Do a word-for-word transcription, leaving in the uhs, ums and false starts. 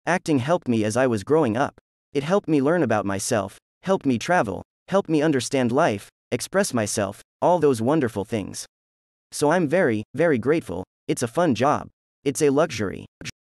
Acting helped me as I was growing up. It helped me learn about myself, helped me travel, helped me understand life, express myself, all those wonderful things. So I'm very, very grateful. It's a fun job. It's a luxury.